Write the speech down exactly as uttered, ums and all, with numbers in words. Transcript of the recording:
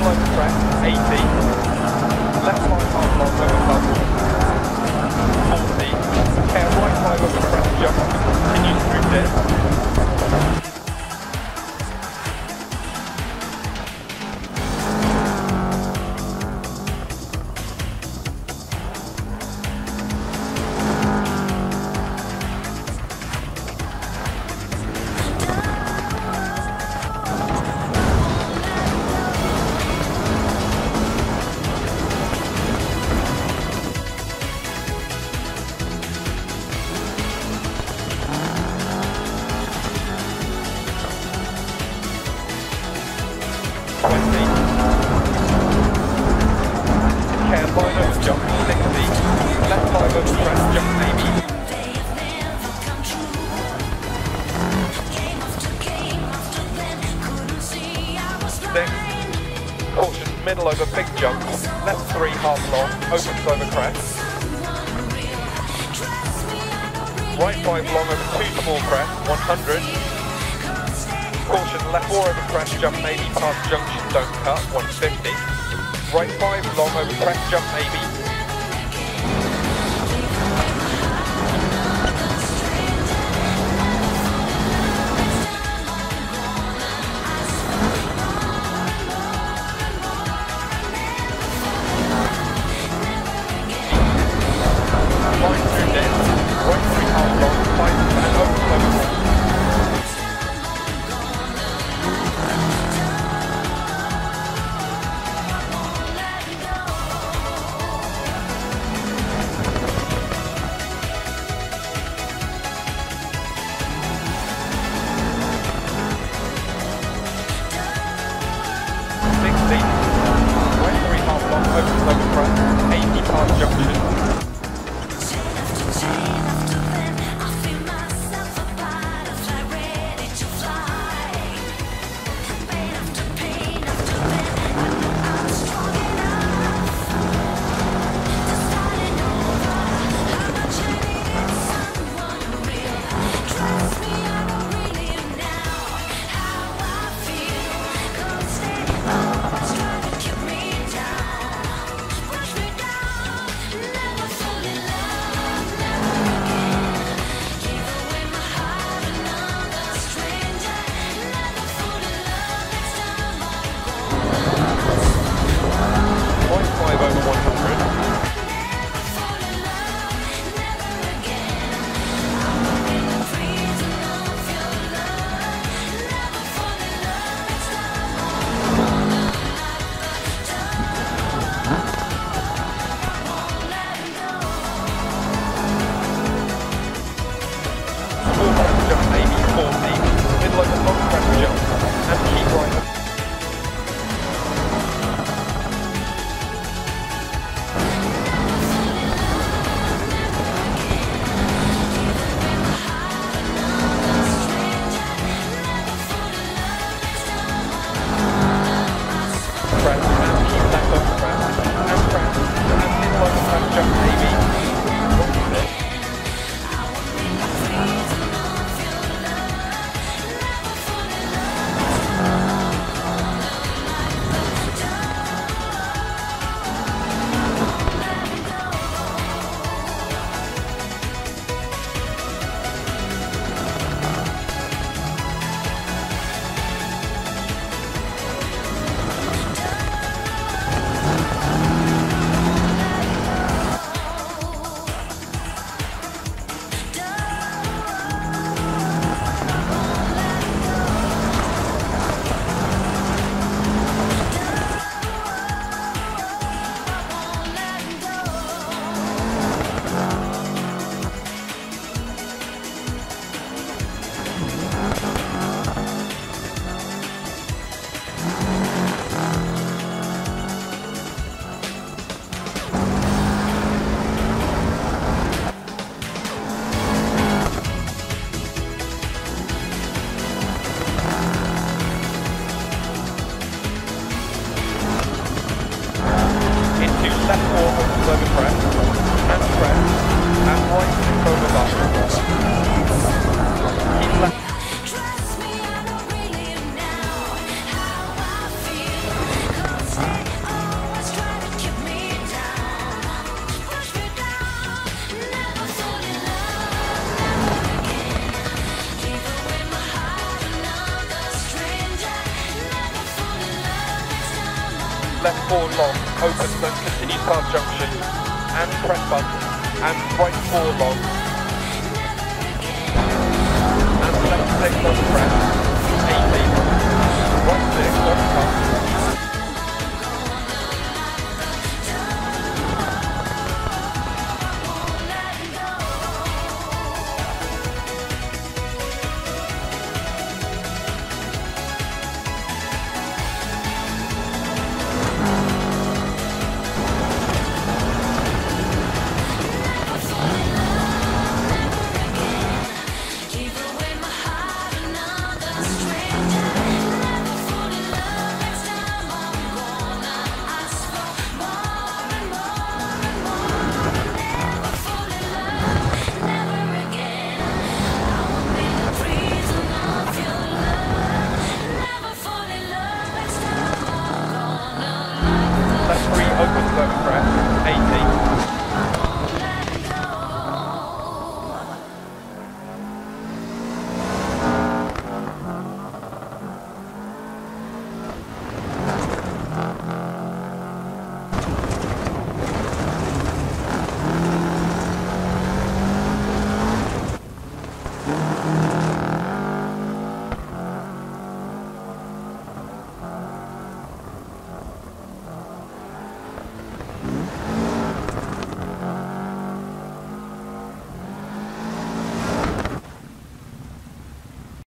middle over crest, eighty, left five half long over bubble, forty, care right five over crest jump, continue through dip. twenty. Care line over jump, sixty. Left five over crest jump maybe. Six. Caution, middle over big jump. Left three half long, opens over crest. Right five long over two small crest, one hundred. Caution, left four over crest jump maybe, past junction, don't cut, one fifty. Right five long over crest jump maybe. Line through dip, right three half long, five and over over. Right three half long, opens over front, eighty past junction. Over one hundred. Full long jump maybe forty, middle of the long crest jump, and keep right. Crest, and keep left over crest, and crest, and middle over crest jump maybe. Left four opens over crest, and crest, and right six over bubble. Keep left. left four long, opens and continues past junction, and press button, and right four long, and left six on press, eighty, right six on cut. Left three opens over crest, eighty.